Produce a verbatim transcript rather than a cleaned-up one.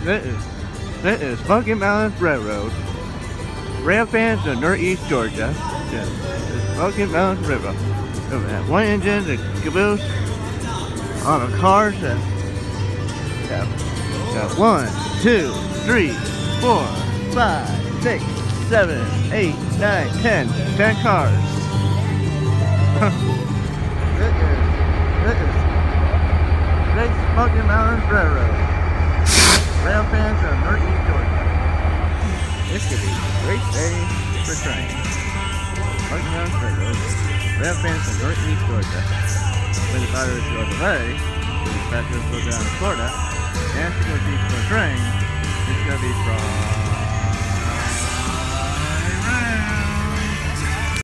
This is, this is Smoky Mountains Railroad. Rail fans of Northeast Georgia. This is Smoky Mountains River. We have one engine, the caboose, on the cars that have got one, two, three, four, five, six, seven, eight, nine, ten, ten cars. This is, this is Great Smoky Mountains Railroad. Rail fans of Northeast Georgia. This could be a great day for trains. Smoky Mountains Railroad. Rail fans of Northeast Georgia. When the fighters go away, when the passengers go down to Florida, and to go teach for a train, it's going to be from